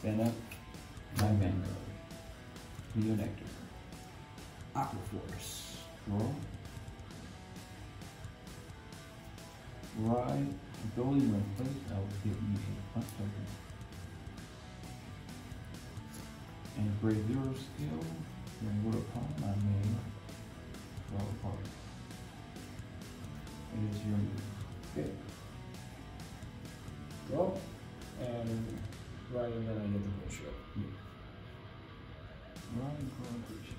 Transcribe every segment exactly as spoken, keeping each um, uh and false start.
Stand up. My Vanguard. Neo Nectar. Aqua Force. Draw. Ride. Ability when placed, I will give you a punch token. And grade zero skill. When we're upon, I may draw a card. It is your move. Okay. Draw. And right, and then I get the bullshit. Yeah. Ride and card bullshit.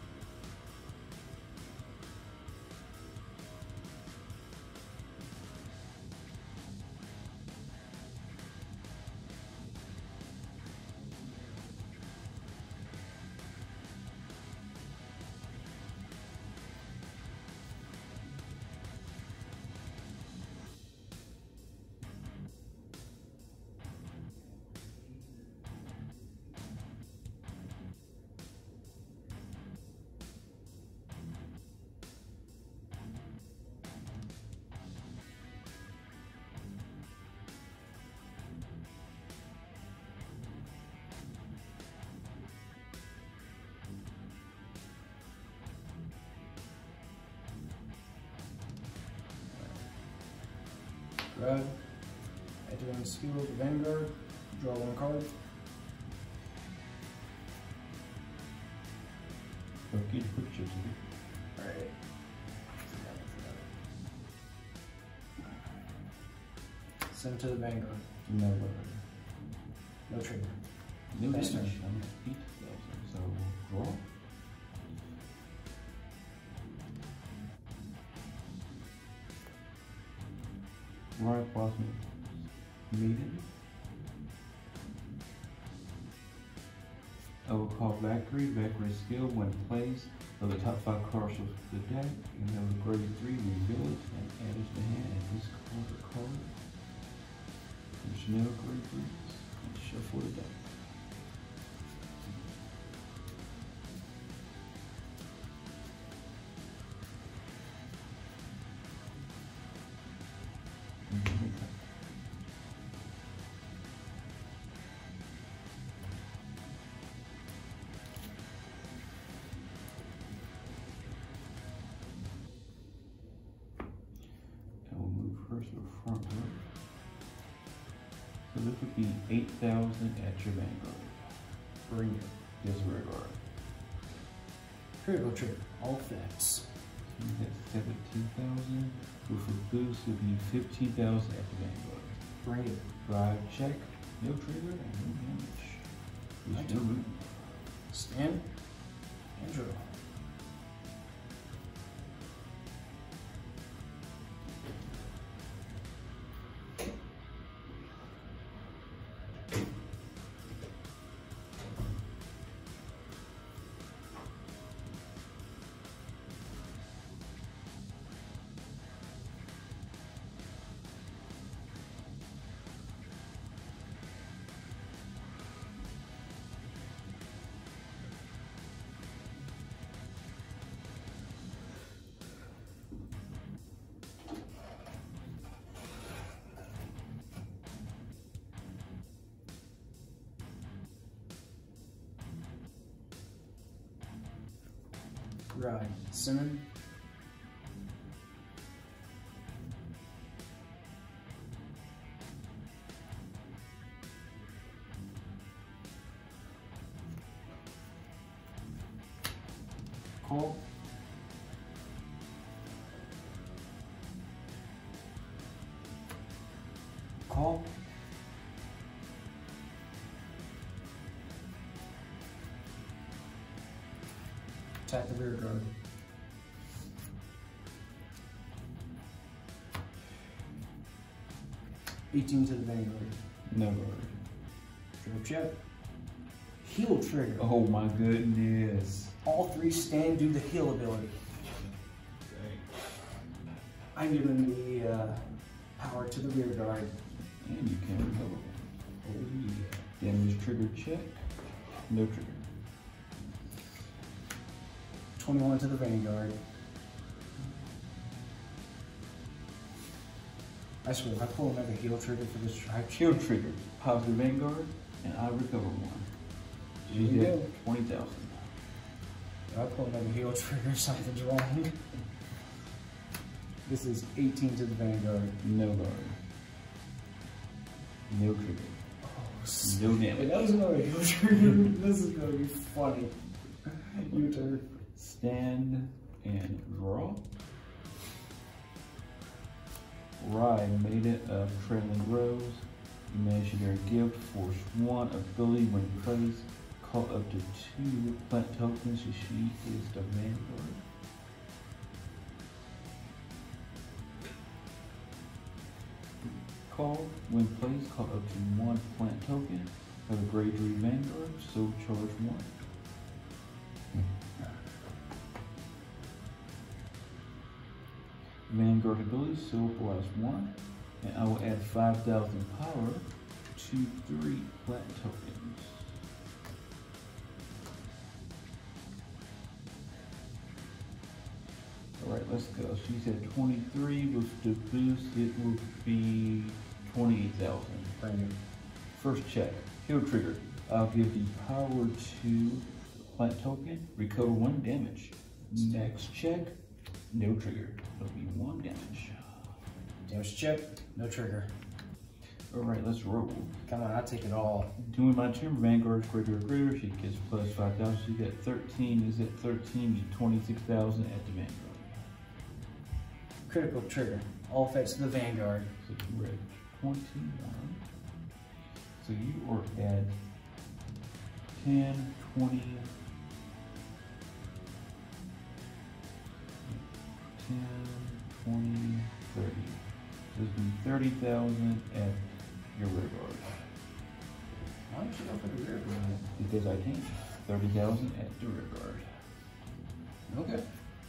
Grab. Enter on skill with the Vanguard. Draw one card. Okay, put your to Alright. Send it to the Vanguard. No, No trigger. no Nice damage. turn. I'm beat. So draw. Right Blossom. Maiden. I will call Valkyrie. Valkyrie skill when placed of the top five cards of the deck. And have a grade three, reveal it and add it to hand and discard the card. There's no grade threes. And shuffle the deck. First or front row. So this would be eight thousand at your Vanguard. Bring it. Disregard. Critical trigger. All effects. You have seventeen thousand. With a boost, it would be fifteen thousand at the Vanguard. Bring it. Drive check. No trigger and no damage. There's no root. Stand. And draw. Right. Simon. Call. Call. Attack the rear guard. eighteen to the Vanguard. No guard. Trigger check. Heal trigger. Oh my goodness. All three stand do the heal ability. I'm giving the uh, power to the rear guard. And you can recover. Oh yeah. Damage trigger check. No trigger. twenty-one to the Vanguard. I swear, if I pull another heal trigger for this strike, Heal trigger. Pop the Vanguard and I recover one. Here you She's go. at twenty thousand. I pull another heal trigger, something's wrong. This is eighteen to the Vanguard. No guard. No trigger. Oh, No damage. Wait, that was another heal trigger. This is gonna be funny. Your turn. Stand and draw. Ride, Maiden of Trailing Rose. Imaginary gift, force one ability when placed. Call up to two plant tokens. She is the Vanguard. Call, when placed, call up to one plant token. Have a grade three Vanguard, so charge one. Vanguard ability, so blast one. And I will add five thousand power to three plant tokens. Alright, let's go. She's at twenty-three. With the boost, it will be twenty-eight thousand. Bring it. First check. Heal trigger. I'll give the power to plant token. Recover one damage. Next check. No trigger. It'll be one damage. Damage check. No trigger. Alright, let's roll. Come on, I'll take it all. Doing my turn, Vanguard's greater or greater. She gets plus five thousand. She got thirteen. Is at thirteen. You twenty-six thousand at the Vanguard. Critical trigger. All effects of the Vanguard. So we're at twenty-one. So you are at ten, twenty, ten, twenty, thirty. So it's been thirty thousand at your rear guard. Why don't you go for the rear guard? Because I can. thirty thousand at the rear guard. Okay.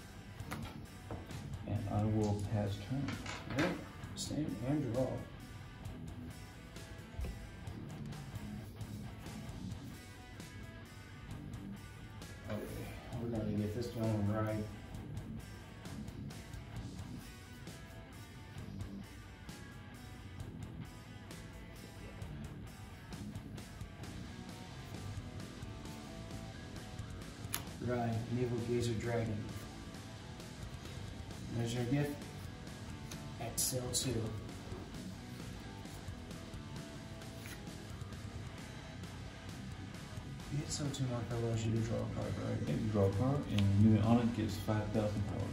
And I will pass turn. Yep. Stand and draw. Okay, we're gonna get this one right. Right, Naval Gazer Dragon. There's your gift. Excel two. You hit so two mark allows you to draw a card, right? Yeah, you draw a card, and unit on it gets five thousand power.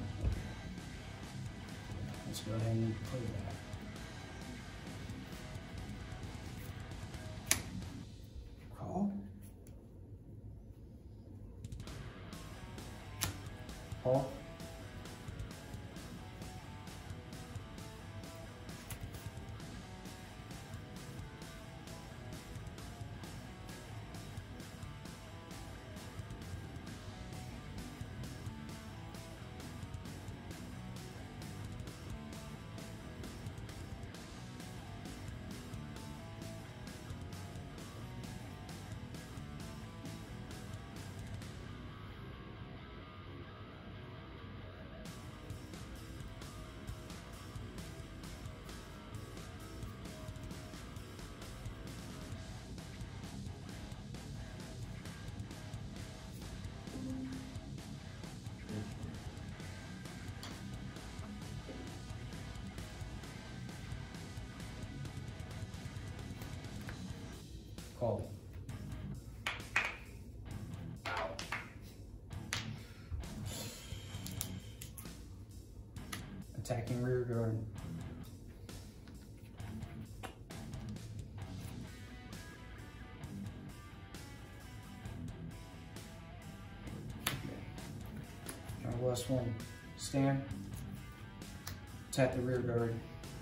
Let's go ahead and play that. Call. Call. Call. Attacking rear guard. Our last one. Stand. Attack the rear guard.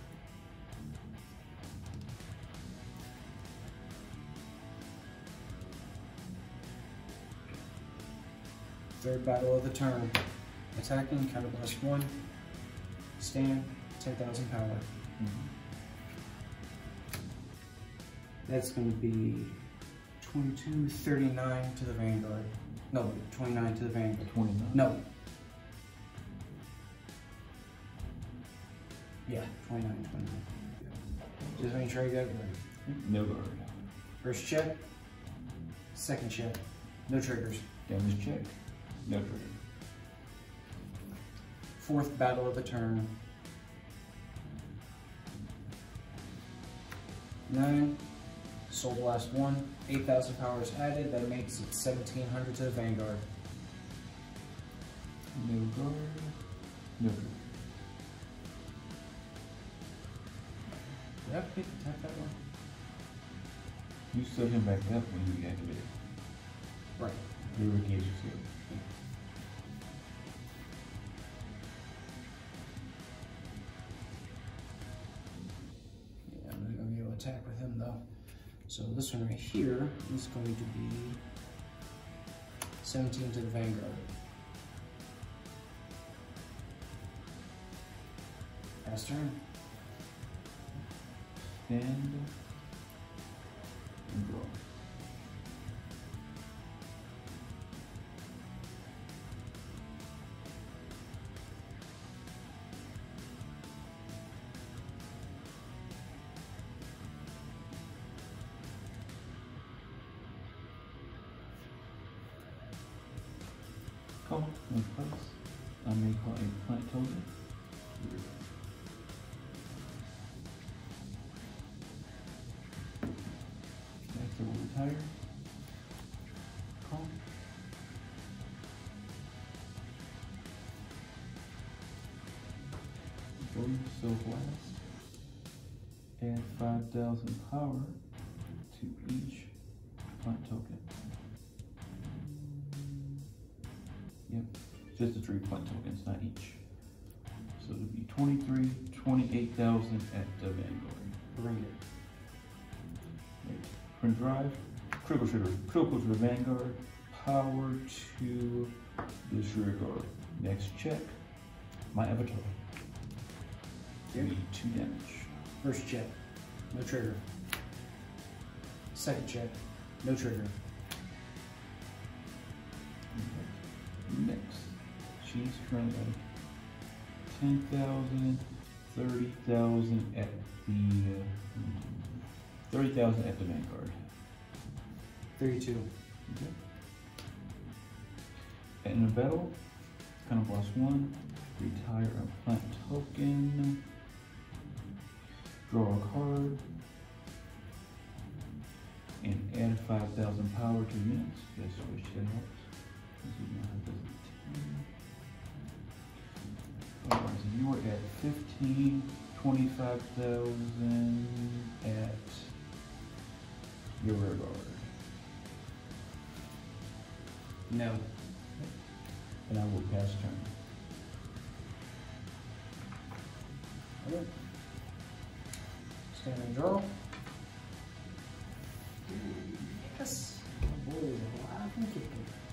Third battle of the turn. Attacking, counterblast one. Stand, ten thousand power. Mm-hmm. That's going to be twenty-two thirty-nine to the Vanguard. No, twenty-nine to the Vanguard. twenty-nine? No. Yeah, twenty-nine, twenty-nine. Just making sure I got it right. No guard. First check, Second check. No triggers. Damage check. No trigger. Fourth battle of the turn. Nine. Soul Blast one. eight thousand power is added. That makes it seventeen hundred to the Vanguard. No guard. No trigger. Did I forget to tap that one? You set him back up when you activate it. Right. The engage is here. Yeah, I'm not gonna be able to attack with him though. So this one right here is going to be seventeen to the Vanguard. Pass turn. Stand and draw. Call in place. I may call a plant token. Next I will retire. Call. Boom, so blast. Add five thousand power to each plant token. Yep, just the three plant tokens, not each. So it'll be twenty-three, twenty-eight thousand at the Vanguard. Bring it. Right. Print drive, critical trigger, critical to the Vanguard, power to the trigger guard. Next check, my avatar. Yep. Need two damage. First check. No trigger. Second check. No trigger. Next, she's currently at ten thousand, thirty thousand at the uh, thirty thousand at the Vanguard. thirty-two. Okay. In a battle, kind of boss one, retire a plant token, draw a card, and add five thousand power to units. Just wish that helps. Alright, so you were at fifteen, twenty-five thousand at your rear guard. No. And I will pass turn. Okay. Stand and draw. Yes. Oh boy, alive and kicking.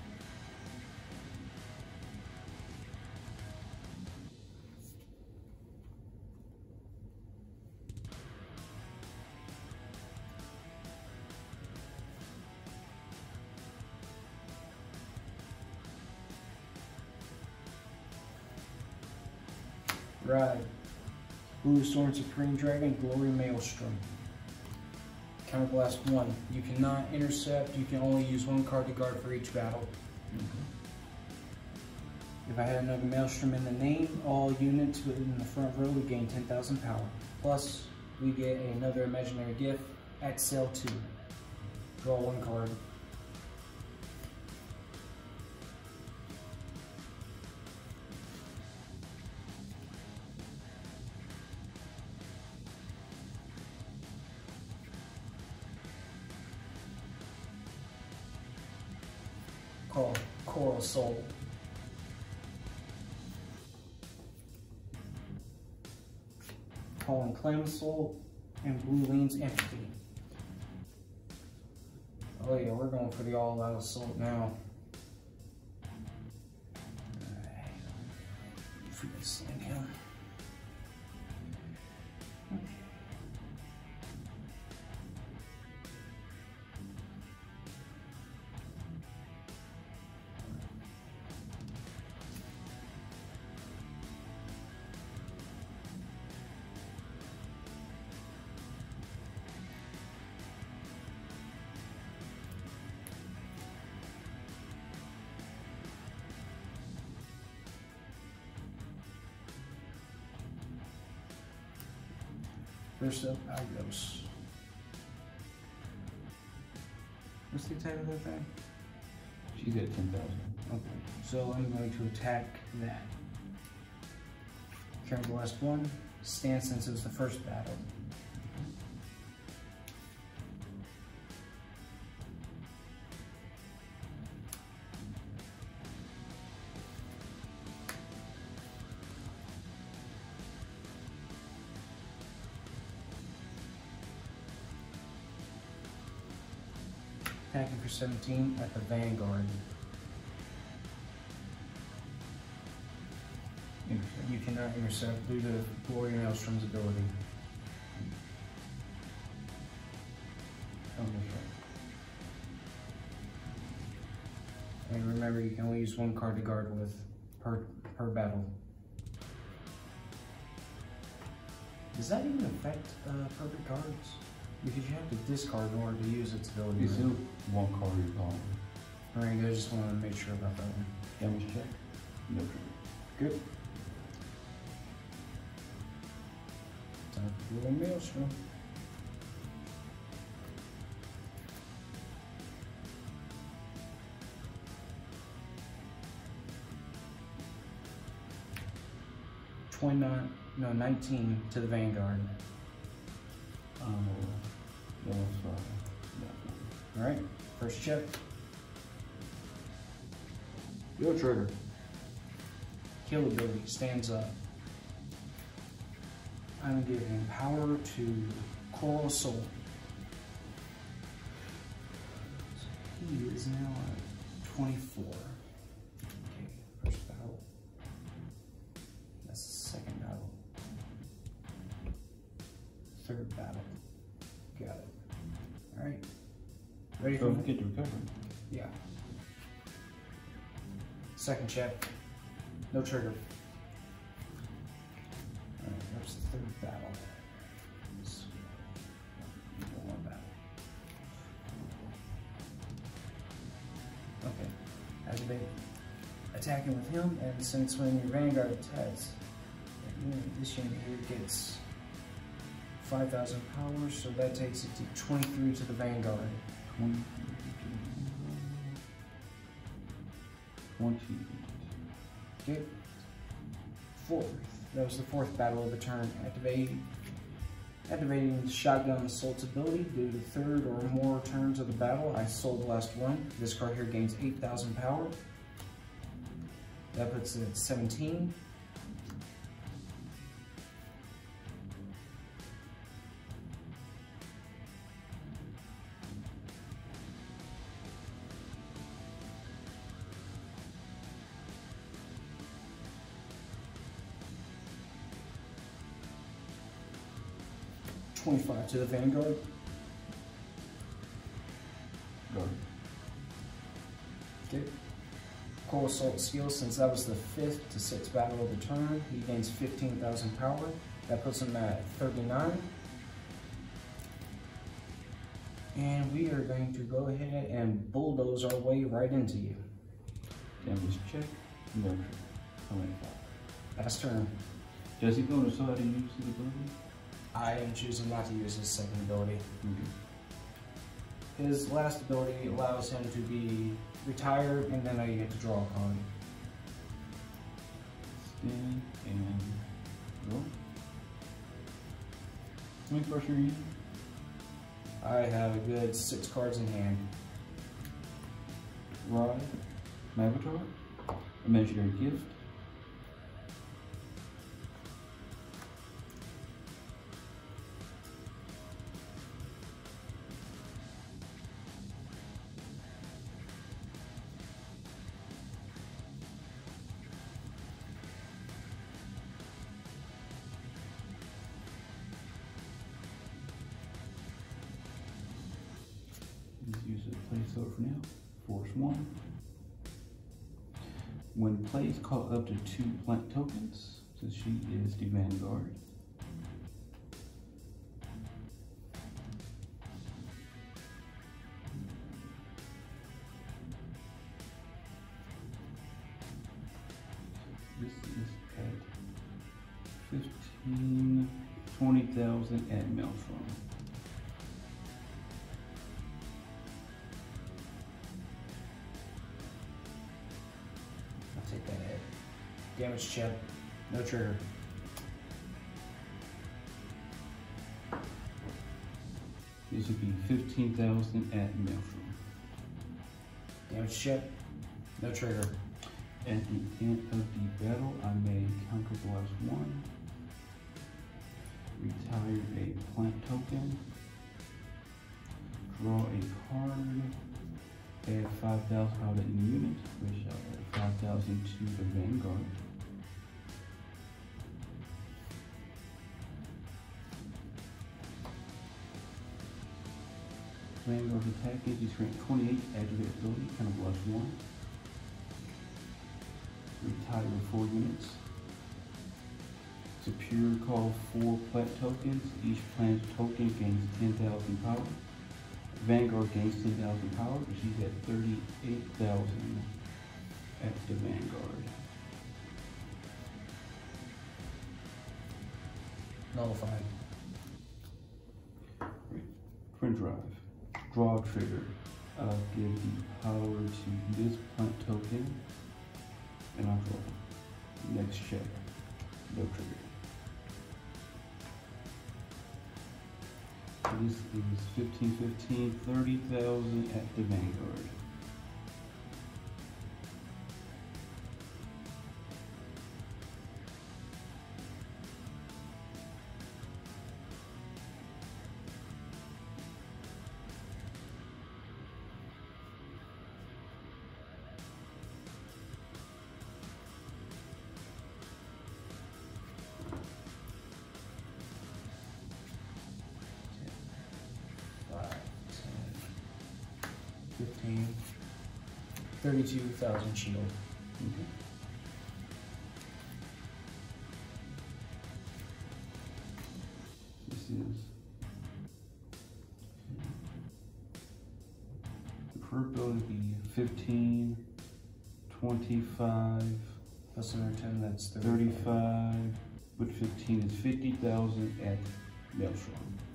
Right. Blue Storm Supreme Dragon, Glory Maelstrom. Counterblast one. You cannot intercept, you can only use one card to guard for each battle. Mm-hmm. If I had another Maelstrom in the name, all units within the front row would gain ten thousand power. Plus, we get another imaginary gift, Excel two. Draw one card. Called Coral Soul. Calling Clam Soul and Blue Lean's Empathy. Oh yeah, we're going for the all-out assault now. Alright. If we can send him. First up, Agos. What's the attack of that thing? She's at ten thousand. Okay, so I'm going to attack that. Carry the last one. Stand since it was the first battle. Attacking for seventeen at the Vanguard. You cannot intercept due to Glory Maelstrom's ability. And remember, you can only use one card to guard with per, per battle. Does that even affect uh, perfect cards? Because you have to discard in order to use its ability. It's still one card you're calling. Alright, I just wanted to make sure about that one. Damage check? No trigger. Good. Time for a Maelstrom. Twenty-nine, no, nineteen to the Vanguard. Uh, that was uh, All right, first check. no trigger. Kill ability stands up. I'm giving power to Coral Soul. So he is now at twenty-four. Okay, first battle. That's the second battle. Third battle. Got it. All right. Ready for Don't me? forget to recover. Yeah. Second check. No trigger. Alright, that's the third battle. Let's go one battle. Okay. Activate. Attacking with him, and since when your Vanguard attacks, this unit here gets five thousand power, so that takes it to twenty-three to the Vanguard. twenty. twenty. Okay. Fourth. That was the fourth battle of the turn. Activate. Activating the Shotgun Assault's ability. Due to third or more turns of the battle, I sold the last one. This card here gains eight thousand power. That puts it at seventeen. twenty-five to the Vanguard. Guard. Okay. Coral Assault skill, since that was the fifth to sixth battle of the turn, he gains fifteen thousand power. That puts him at thirty-nine. And we are going to go ahead and bulldoze our way right into you. Damage check. No trigger. twenty-five. Last turn. Does he go on the side and use his ability? I am choosing not to use his second ability. Okay. His last ability allows him to be retired, and then I get to draw a card. Stand and roll. How many cards are you using? I have a good six cards in hand. Rod, Avatar, Imaginary Gift, let's use a placeholder for now. Force one. When plays, call up to two blank tokens, since she is the Vanguard. This is at fifteen, twenty thousand at Maelstrom. I'll take that hit. Damage check, no trigger. This would be fifteen thousand at Maelstrom. Damage check, no trigger. At the end of the battle, I may counter blast one, retire a plant token, draw a card, add five thousand power to any unit, which I'll add five thousand to the Vanguard. Vanguard attack gives you strength twenty-eight, aggregate ability, counter blast one. Retire four units. Secure call four plant tokens. Each plant token gains ten thousand power. Vanguard gains ten thousand power, but she's at thirty-eight thousand at the Vanguard. Nullified. Print drive. Draw trigger. I'll give the power to this plant token. And I'll draw. Next check. No trigger. So this is fifteen fifteen, thirty thousand at the Vanguard. fifteen, thirty-two thousand shield. Okay. This is her ability to be fifteen, twenty-five, Plus another ten, that's thirty-five, with fifteen is fifty thousand at Maelstrom.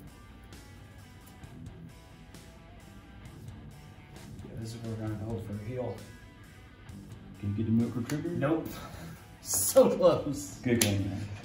This is what we're gonna hold for a heal. Can you get the milker trigger? Nope. So close. Good game, man.